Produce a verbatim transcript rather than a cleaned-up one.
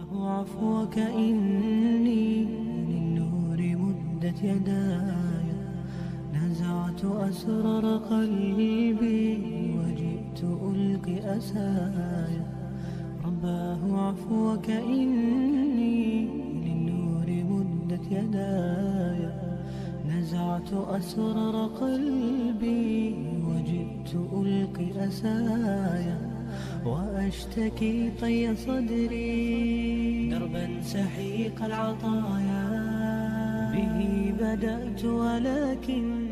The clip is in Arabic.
عفوك إني للنور مدت يداي، نزعت أسرار قلبي وجئت ألقي أسايا. رباه عفوك إني للنور مدت يداي، نزعت أسرار قلبي وجئت ألقي أسايا. وأشتكي طي صدري دربا سحيق العطايا، به بدأت ولكن